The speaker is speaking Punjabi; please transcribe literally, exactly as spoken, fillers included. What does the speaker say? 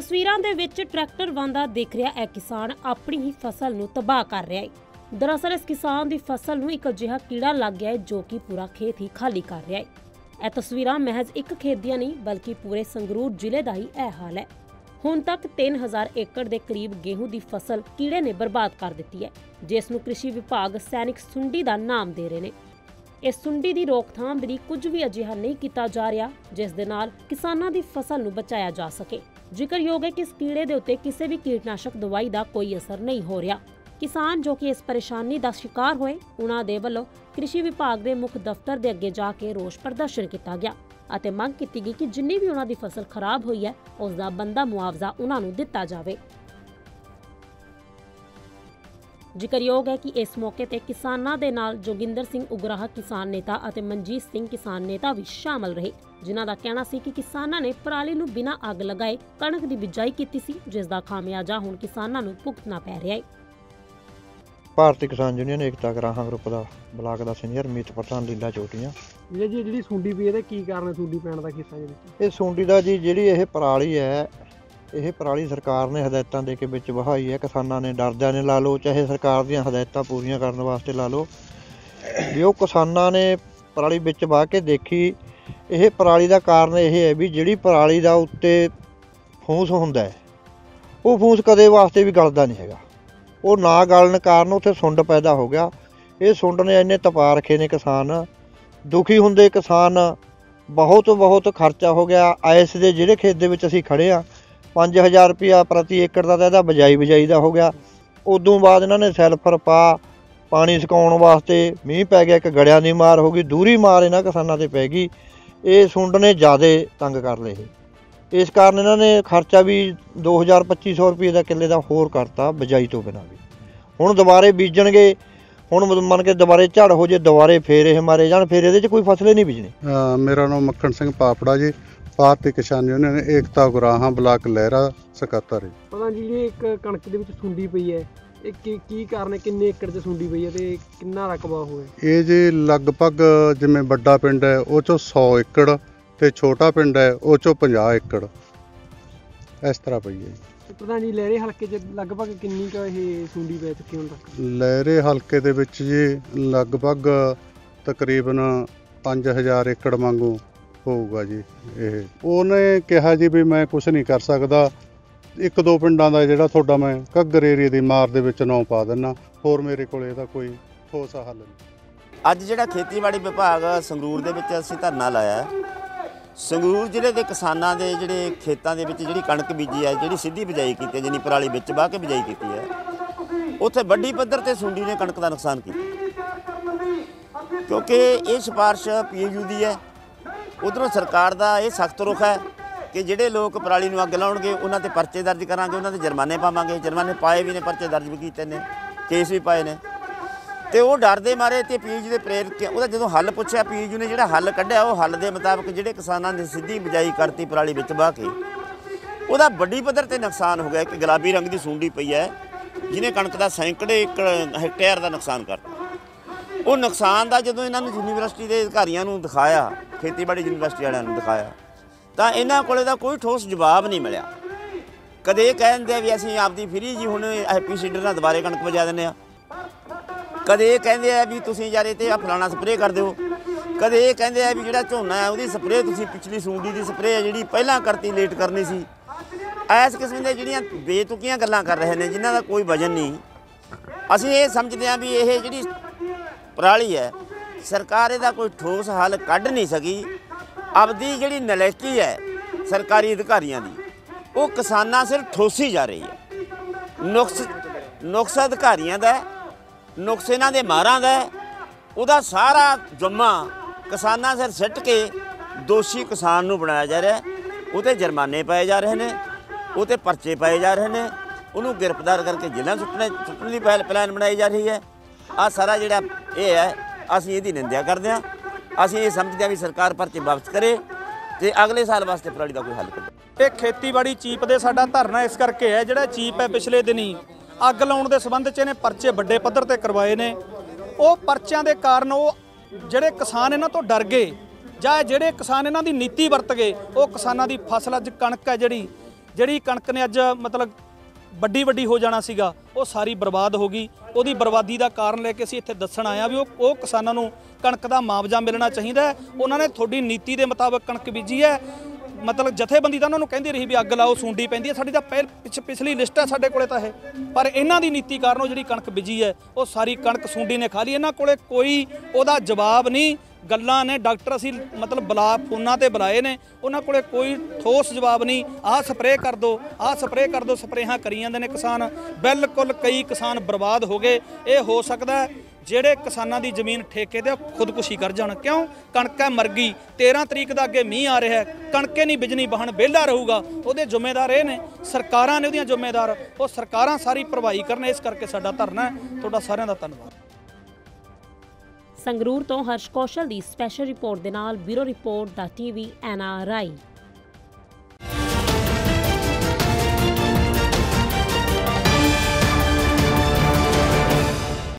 तस्वीरां दे विच ट्रैक्टर वांदा दिख रहा है किसान अपनी ही फसल नूं तबाह कर रहा है। दरअसल इस किसान की फसल नूं एक अजिहा कीड़ा लग गया है जो कि पूरा खेत ही खाली कर रहा है। यह तस्वीरां महज एक खेत दियां नहीं बल्कि पूरे संगरूर जिले का ही यह हाल है। हुण तक तीन हज़ार एकड़ के करीब गेहूं की फसल कीड़े ने बर्बाद कर दी है, जिस नूं कृषि विभाग सैनिक सुंडी का नाम दे रहे हैं। इस सुंडी की रोकथाम लई कुछ भी अजिहा नहीं किया जा रहा जिस दे नाल किसानां दी फसल नूं बचाया जा सके। जिक्रयोग है कि इस कीड़े के उत्ते किसी भी कीटनाशक दवाई का कोई असर नहीं हो रहा। किसान जो कि इस परेशानी का शिकार होए उन्हां दे वल्लों कृषि विभाग के मुख दफ्तर के अगे जाके रोष प्रदर्शन किया गया अते मंग की गई कि जिन्नी भी उन्हां दी फसल खराब हुई है उसका बनदा मुआवजा उन्हां नूं दिता जावे। जिक्रयोग है कि इस मौके ते किसानां दे नाल जोगिंदर सिंह उगराह किसान नेता अते मनजीत सिंह किसान नेता भी शामिल रहे, जिन्हां दा कहना सी कि किसानां ने पराली नूं बिना अग लगाए कणक दी बिजाई कीती सी, जिस दा खामियाजा हुण किसानां नूं भुगतना पै रिहा है। भारतीय किसान यूनियन एकता गराਹਾਂ ग्रुप ਦਾ ਬਲਾਕ ਦਾ ਸੀਨੀਅਰ ਮੀਤ ਪ੍ਰਧਾਨ ਲੀਲਾ ਚੋਟੀਆਂ। ਇਹ ਜੀ ਜਿਹੜੀ ਸੁੰਡੀ ਪਈ ਇਹਦੇ ਕੀ ਕਾਰਨ ਹੈ ਸੁੰਡੀ ਪੈਣ ਦਾ ਖੇਤਾਂ ਦੇ ਵਿੱਚ? ਇਹ ਸੁੰਡੀ ਦਾ ਜੀ ਜਿਹੜੀ ਇਹ ਪਰਾਲੀ ਹੈ ਇਹ ਪਰਾਲੀ ਸਰਕਾਰ ਨੇ ਹਦਾਇਤਾਂ ਦੇ ਕੇ ਵਿੱਚ ਵਹਾਈ ਹੈ। ਕਿਸਾਨਾਂ ਨੇ ਡਰਦਿਆਂ ਨੇ ਲਾ ਲਓ ਚਾਹੇ ਸਰਕਾਰ ਦੀਆਂ ਹਦਾਇਤਾਂ ਪੂਰੀਆਂ ਕਰਨ ਵਾਸਤੇ ਲਾ ਲਓ, ਵੀ ਉਹ ਕਿਸਾਨਾਂ ਨੇ ਪਰਾਲੀ ਵਿੱਚ ਵਾਹ ਕੇ ਦੇਖੀ। ਇਹ ਪਰਾਲੀ ਦਾ ਕਾਰਨ ਇਹ ਹੈ ਵੀ ਜਿਹੜੀ ਪਰਾਲੀ ਦਾ ਉੱਤੇ ਫੂਸ ਹੁੰਦਾ ਹੈ ਉਹ ਫੂਸ ਕਦੇ ਵਾਸਤੇ ਵੀ ਗਲਦਾ ਨਹੀਂ ਹੈਗਾ। ਉਹ ਨਾ ਗਲਣ ਕਾਰਨ ਉੱਥੇ ਸੁੰਡ ਪੈਦਾ ਹੋ ਗਿਆ। ਇਹ ਸੁੰਡ ਨੇ ਇੰਨੇ ਤਪਾ ਰੱਖੇ ਨੇ ਕਿਸਾਨ ਦੁਖੀ ਹੁੰਦੇ। ਕਿਸਾਨ ਬਹੁਤ ਬਹੁਤ ਖਰਚਾ ਹੋ ਗਿਆ। ਆਇਸ ਦੇ ਜਿਹੜੇ ਖੇਤ ਦੇ ਵਿੱਚ ਅਸੀਂ ਖੜੇ ਆ ਪੰਜ ਹਜ਼ਾਰ ਰੁਪਇਆ ਪ੍ਰਤੀ ਏਕੜ ਦਾ ਤਾਂ ਇਹਦਾ ਬਜਾਈ ਬਜਾਈ ਦਾ ਹੋ ਗਿਆ। ਉਦੋਂ ਬਾਅਦ ਇਹਨਾਂ ਨੇ ਸੈਲਫਰ ਪਾ ਪਾਣੀ ਸੁਕਾਉਣ ਵਾਸਤੇ ਮੀਂਹ ਪੈ ਗਿਆ, ਇੱਕ ਗੜਿਆਂ ਦੀ ਮਾਰ ਹੋ ਗਈ, ਦੂਰੀ ਮਾਰ ਇਹਨਾਂ ਕਿਸਾਨਾਂ 'ਤੇ ਪੈ ਗਈ। ਇਹ ਸੁੰਡ ਨੇ ਜ਼ਿਆਦਾ ਤੰਗ ਕਰ ਲਏ। ਇਸ ਕਾਰਨ ਇਹਨਾਂ ਨੇ ਖਰਚਾ ਵੀ ਦੋ ਹਜ਼ਾਰ ਪੱਚੀ ਸੌ ਰੁਪਏ ਦਾ ਕਿੱਲੇ ਦਾ ਹੋਰ ਕਰਤਾ ਬਜਾਈ ਤੋਂ ਬਿਨਾਂ ਵੀ। ਹੁਣ ਦੁਬਾਰੇ ਬੀਜਣਗੇ, ਹੁਣ ਮੰਨ ਕੇ ਦੁਬਾਰੇ ਝੜ ਹੋ ਜੇ ਦੁਬਾਰੇ ਫੇਰ ਇਹ ਮਾਰੇ ਜਾਣ, ਫਿਰ ਇਹਦੇ 'ਚ ਕੋਈ ਫਸਲ ਨਹੀਂ ਬੀਜਣੀ। ਮੇਰਾ ਨਾਮ ਮੱਖਣ ਸਿੰਘ ਪਾਪੜਾ ਜੀ, ਭਾਰਤੀ ਕਿਸਾਨ ਯੂਨੀਅਨ ਏਕਤਾ ਗੁਰਾਹਾਂ ਬਲਾਕ ਲਹਿਰਾ ਸਕੱਤਰ। ਪਤਾ ਜੀ ਇਹ ਇੱਕ ਕਣਕ ਦੇ ਵਿੱਚ ਸੁੰਡੀ ਪਈ ਹੈ, ਇਹ ਕੀ ਕੀ ਕਾਰਨ ਹੈ? ਕਿੰਨੇ ਏਕੜ 'ਚ ਸੁੰਡੀ ਪਈ ਹੈ ਤੇ ਕਿੰਨਾ ਰਕਬਾ ਹੋਇਆ? ਇਹ ਜੀ ਲਗਭਗ ਜਿਵੇਂ ਵੱਡਾ ਪਿੰਡ ਹੈ ਉਹ 'ਚੋਂ ਸੌ ਏਕੜ ਤੇ ਛੋਟਾ ਪਿੰਡ ਹੈ ਉਹ 'ਚੋਂ ਪੰਜਾਹ ਏਕੜ ਇਸ ਤਰ੍ਹਾਂ ਪਈ ਹੈ ਜੀ। ਪ੍ਰਧਾਨ ਜੀ ਲਹਿਰੇ ਹਲਕੇ 'ਚ ਲਗਭਗ ਕਿੰਨੀ ਕੁ ਇਹ ਸੁੰਡੀ ਪੈ ਚੁੱਕੀ ਹੁਣ ਤੱਕ? ਲਹਿਰੇ ਹਲਕੇ ਦੇ ਵਿੱਚ ਜੀ ਲਗਭਗ ਤਕਰੀਬਨ ਪੰਜ ਹਜ਼ਾਰ ਏਕੜ ਵਾਂਗੂ ਹੋਊਗਾ ਜੀ। ਇਹ ਉਹਨੇ ਕਿਹਾ ਜੀ ਵੀ ਮੈਂ ਕੁਝ ਨਹੀਂ ਕਰ ਸਕਦਾ, ਇੱਕ ਦੋ ਪਿੰਡਾਂ ਦਾ ਜਿਹੜਾ ਤੁਹਾਡਾ ਮੈਂ ਘੱਗਰ ਏਰੀਏ ਦੀ ਮਾਰ ਦੇ ਵਿੱਚ ਨਾਂ ਪਾ ਦਿੰਦਾ, ਹੋਰ ਮੇਰੇ ਕੋਲ ਇਹਦਾ ਕੋਈ ਠੋਸ ਹੱਲ ਨਹੀਂ। ਅੱਜ ਜਿਹੜਾ ਖੇਤੀਬਾੜੀ ਵਿਭਾਗ ਸੰਗਰੂਰ ਦੇ ਵਿੱਚ ਅਸੀਂ ਧਰਨਾ ਲਾਇਆ, ਸੰਗਰੂਰ ਜ਼ਿਲ੍ਹੇ ਦੇ ਕਿਸਾਨਾਂ ਦੇ ਜਿਹੜੇ ਖੇਤਾਂ ਦੇ ਵਿੱਚ ਜਿਹੜੀ ਕਣਕ ਬੀਜੀ ਹੈ, ਜਿਹੜੀ ਸਿੱਧੀ ਬਿਜਾਈ ਕੀਤੀ ਹੈ, ਜਿੰਨੀ ਪਰਾਲੀ ਵਿੱਚ ਵਾਹ ਕੇ ਬਿਜਾਈ ਕੀਤੀ ਹੈ, ਉੱਥੇ ਵੱਡੀ ਪੱਧਰ ਤੇ ਸੁੰਡੀ ਨੇ ਕਣਕ ਦਾ ਨੁਕਸਾਨ ਕੀਤਾ। ਕਿਉਂਕਿ ਇਹ ਸਿਫਾਰਿਸ਼ ਪੀ ਯੂ ਦੀ ਹੈ, ਉਧਰੋਂ ਸਰਕਾਰ ਦਾ ਇਹ ਸਖਤ ਰੁਖ ਹੈ ਕਿ ਜਿਹੜੇ ਲੋਕ ਪਰਾਲੀ ਨੂੰ ਅੱਗ ਲਾਉਣਗੇ ਉਹਨਾਂ 'ਤੇ ਪਰਚੇ ਦਰਜ ਕਰਾਂਗੇ, ਉਹਨਾਂ 'ਤੇ ਜੁਰਮਾਨੇ ਪਾਵਾਂਗੇ। ਜੁਰਮਾਨੇ ਪਾਏ ਵੀ ਨੇ, ਪਰਚੇ ਦਰਜ ਵੀ ਕੀਤੇ ਨੇ, ਕੇਸ ਵੀ ਪਾਏ ਨੇ। ਤੇ ਉਹ ਡਰ ਦੇ ਮਾਰੇ ਤੇ ਪੀਯੂ ਦੇ ਪ੍ਰੇਰਿਤ ਉਹਦਾ ਜਦੋਂ ਹੱਲ ਪੁੱਛਿਆ, ਪੀਯੂ ਨੇ ਜਿਹੜਾ ਹੱਲ ਕੱਢਿਆ ਉਹ ਹੱਲ ਦੇ ਮੁਤਾਬਕ ਜਿਹੜੇ ਕਿਸਾਨਾਂ ਨੇ ਸਿੱਧੀ ਬਿਜਾਈ ਕਰਤੀ ਪਰਾਲੀ ਵਿੱਚ ਵਾਹ ਕੇ, ਉਹਦਾ ਵੱਡੀ ਪੱਧਰ ਤੇ ਨੁਕਸਾਨ ਹੋ ਗਿਆ। ਇੱਕ ਗੁਲਾਬੀ ਰੰਗ ਦੀ ਸੁੰਡੀ ਪਈ ਹੈ ਜਿਹਨੇ ਕਣਕ ਦਾ ਸੈਂਕੜੇ ਏਕੜ ਹੈਕਟੇਅਰ ਦਾ ਨੁਕਸਾਨ ਕਰਤਾ। ਉਹ ਨੁਕਸਾਨ ਦਾ ਜਦੋਂ ਇਹਨਾਂ ਨੂੰ ਯੂਨੀਵਰਸਿਟੀ ਦੇ ਅਧਿਕਾਰੀਆਂ ਨੂੰ ਦਿਖਾਇਆ, ਖੇਤੀਬਾੜੀ ਯੂਨੀਵਰਸਿਟੀ ਵਾਲਿਆਂ ਨੂੰ ਦਿਖਾਇਆ, ਤਾਂ ਇਹਨਾਂ ਕੋਲ ਇਹਦਾ ਕੋਈ ਠੋਸ ਜਵਾਬ ਨਹੀਂ ਮਿਲਿਆ। ਕਦੇ ਇਹ ਕਹਿੰਦੇ ਵੀ ਅਸੀਂ ਆਪਦੀ ਫਰੀ ਜੀ ਹੁਣ ਹੈਪੀ ਸੀਡਰ ਨਾਲ ਦੁਬਾਰੇ ਕਣਕ ਵਜਾ ਦਿੰਦੇ ਹਾਂ, ਕਦੇ ਇਹ ਕਹਿੰਦੇ ਆ ਵੀ ਤੁਸੀਂ ਯਾਰ ਇਹ 'ਤੇ ਆ ਫਲਾਣਾ ਸਪਰੇਅ ਕਰ ਦਿਓ, ਕਦੇ ਇਹ ਕਹਿੰਦੇ ਆ ਵੀ ਜਿਹੜਾ ਝੋਨਾ ਹੈ ਉਹਦੀ ਸਪਰੇਅ ਤੁਸੀਂ ਪਿਛਲੀ ਸੁੰਡੀ ਦੀ ਸਪਰੇਅ ਹੈ ਜਿਹੜੀ ਪਹਿਲਾਂ ਕਰਤੀ ਲੇਟ ਕਰਨੀ ਸੀ। ਇਸ ਕਿਸਮ ਦੀਆਂ ਜਿਹੜੀਆਂ ਬੇਤੁਕੀਆਂ ਗੱਲਾਂ ਕਰ ਰਹੇ ਨੇ ਜਿਨ੍ਹਾਂ ਦਾ ਕੋਈ ਵਜਨ ਨਹੀਂ। ਅਸੀਂ ਇਹ ਸਮਝਦੇ ਹਾਂ ਵੀ ਇਹ ਜਿਹੜੀ ਪਰਾਲੀ ਹੈ ਸਰਕਾਰ ਇਹਦਾ ਕੋਈ ਠੋਸ ਹੱਲ ਕੱਢ ਨਹੀਂ ਸਕੀ। ਆਪਦੀ ਜਿਹੜੀ ਨਲਾਇਕੀ ਹੈ ਸਰਕਾਰੀ ਅਧਿਕਾਰੀਆਂ ਦੀ ਉਹ ਕਿਸਾਨਾਂ ਸਿਰ ਠੋਸੀ ਜਾ ਰਹੀ ਹੈ। ਨੁਕਸ ਨੁਕਸ ਅਧਿਕਾਰੀਆਂ ਦਾ, ਨੁਕਸ ਇਹਨਾਂ ਦੇ ਮਾਰਾਂ ਦਾ, ਉਹਦਾ ਸਾਰਾ ਜੁਰਮਾ ਕਿਸਾਨਾਂ ਸਿਰ ਸਿੱਟ ਕੇ ਦੋਸ਼ੀ ਕਿਸਾਨ ਨੂੰ ਬਣਾਇਆ ਜਾ ਰਿਹਾ। ਉਹ 'ਤੇ ਜੁਰਮਾਨੇ ਪਾਏ ਜਾ ਰਹੇ ਨੇ, ਉਹ 'ਤੇ ਪਰਚੇ ਪਾਏ ਜਾ ਰਹੇ ਨੇ, ਉਹਨੂੰ ਗ੍ਰਿਫਤਾਰ ਕਰਕੇ ਜੇਲ੍ਹਾਂ ਸੁੱਟਣੇ ਸੁੱਟਣ ਦੀ ਪਲਾਨ ਬਣਾਈ ਜਾ ਰਹੀ ਹੈ। ਆਹ ਸਾਰਾ ਜਿਹੜਾ ਇਹ ਹੈ ਅਸੀਂ ਇਹਦੀ ਨਿੰਦਿਆ ਕਰਦੇ ਹਾਂ। ਅਸੀਂ ਇਹ ਸਮਝਦੇ ਹਾਂ ਵੀ ਸਰਕਾਰ ਪਰਚੇ ਵਾਪਸ ਕਰੇ ਤੇ ਅਗਲੇ ਸਾਲ ਵਾਸਤੇ ਪਰਾਲੀ ਦਾ ਕੋਈ ਹੱਲ ਕਰੇ। ਇਹ ਖੇਤੀਬਾੜੀ ਚੀਫ ਦੇ ਸਾਡਾ ਧਰਨਾ ਇਸ ਕਰਕੇ ਹੈ, ਜਿਹੜਾ ਚੀਫ ਹੈ ਪਿਛਲੇ ਦਿਨੀ ਅੱਗ ਲਾਉਣ ਦੇ ਸੰਬੰਧ 'ਚ ਇਹਨੇ ਪਰਚੇ ਵੱਡੇ ਪੱਧਰ ਤੇ ਕਰਵਾਏ ਨੇ। ਉਹ ਪਰਚਿਆਂ ਦੇ ਕਾਰਨ ਉਹ ਜਿਹੜੇ ਕਿਸਾਨ ਇਹਨਾਂ ਤੋਂ ਡਰ ਗਏ ਜਾਂ ਜਿਹੜੇ ਕਿਸਾਨ ਇਹਨਾਂ ਦੀ ਨੀਤੀ ਵਰਤ ਗਏ, ਉਹ ਕਿਸਾਨਾਂ ਦੀ ਫਸਲ ਅੱਜ ਕਣਕ ਹੈ ਜਿਹੜੀ ਜਿਹੜੀ ਕਣਕ ਨੇ ਅੱਜ ਮਤਲਬ ਵੱਡੀ ਵੱਡੀ ਹੋ ਜਾਣਾ ਸੀਗਾ ਉਹ ਸਾਰੀ ਬਰਬਾਦ ਹੋ ਗਈ। ਉਹਦੀ ਬਰਬਾਦੀ ਦਾ ਕਾਰਨ ਲੈ ਕੇ ਅਸੀਂ ਇੱਥੇ ਦੱਸਣ ਆਏ ਆ ਵੀ ਉਹ ਉਹ ਕਿਸਾਨਾਂ ਨੂੰ ਕਣਕ ਦਾ ਮੁਆਵਜ਼ਾ ਮਿਲਣਾ ਚਾਹੀਦਾ ਹੈ। ਉਹਨਾਂ ਨੇ ਤੁਹਾਡੀ ਨੀਤੀ ਦੇ ਮੁਤਾਬਕ ਕਣਕ ਬੀਜੀ ਹੈ, ਮਤਲਬ ਜਥੇਬੰਦੀ ਤਾਂ ਉਹਨਾਂ ਨੂੰ ਕਹਿੰਦੀ ਰਹੀ ਵੀ ਅੱਗ ਲਾਓ, ਸੁੰਡੀ ਪੈਂਦੀ ਹੈ। ਸਾਡੀ ਤਾਂ ਪਹਿਲ ਪਿਛ ਪਿਛਲੀ ਲਿਸਟ ਹੈ ਸਾਡੇ ਕੋਲੇ ਤਾਂ ਇਹ, ਪਰ ਇਹਨਾਂ ਦੀ ਨੀਤੀ ਕਾਰਨ ਉਹ ਜਿਹੜੀ ਕਣਕ ਬੀਜੀ ਹੈ ਉਹ ਸਾਰੀ ਕਣਕ ਸੁੰਡੀ ਨੇ ਖਾ ਲਈ। ਇਹਨਾਂ ਕੋਲੇ ਕੋਈ ਉਹਦਾ ਜਵਾਬ ਨਹੀਂ। ਗੱਲਾਂ ਨੇ ਡਾਕਟਰ ਅਸੀਂ ਮਤਲਬ ਬੁਲਾ ਫੋਨਾਂ ਤੇ ਬੁਲਾਏ ਨੇ, ਉਹਨਾਂ ਕੋਲੇ ਕੋਈ ਠੋਸ ਜਵਾਬ ਨਹੀਂ। ਆਹ ਸਪਰੇਅ ਕਰ ਦਿਓ, ਆਹ ਸਪਰੇਅ ਕਰ ਦਿਓ, ਸਪਰੇਹਾਂ ਕਰੀ ਜਾਂਦੇ ਨੇ ਕਿਸਾਨ। ਬਿਲਕੁਲ ਕਈ ਕਿਸਾਨ ਬਰਬਾਦ ਹੋ ਗਏ। ਇਹ ਹੋ ਸਕਦਾ ਜਿਹੜੇ ਕਿਸਾਨਾਂ ਦੀ ਜ਼ਮੀਨ ਠੇਕੇ ਤੇ ਖੁਦਕੁਸ਼ੀ ਕਰ ਜਾਣ। ਕਿਉਂ? ਕਣਕ ਮਰ ਗਈ। ਤੇਰ੍ਹਾਂ ਤਰੀਕ ਦਾ ਅੱਗੇ ਮੀਂਹ ਆ ਰਿਹਾ ਹੈ, ਕਣਕੇ ਨਹੀਂ ਬਿਜਣੀ ਵਾਹਣ ਵਿਹਲਾ ਰਹੂਗਾ। ਉਹਦੇ ਜ਼ਿੰਮੇਦਾਰ ਇਹ ਨੇ, ਸਰਕਾਰਾਂ ਨੇ ਉਹਦੀਆਂ ਜ਼ਿੰਮੇਦਾਰ, ਉਹ ਸਰਕਾਰਾਂ ਸਾਰੀ ਭਰਵਾਈ ਕਰਨ। ਇਸ ਕਰਕੇ ਸਾਡਾ ਧਰਨਾ ਹੈ। ਤੁਹਾਡਾ ਸਾਰਿਆਂ ਦਾ ਧੰਨਵਾਦ। ਸੰਗਰੂਰ ਤੋਂ ਹਰਸ਼ ਕੌਸ਼ਲ ਦੀ ਸਪੈਸ਼ਲ ਰਿਪੋਰਟ ਦੇ ਨਾਲ ਬਿਊਰੋ ਰਿਪੋਰਟ ਦਾ ਟੀਵੀ ਐਨ ਆਰ ਆਈ।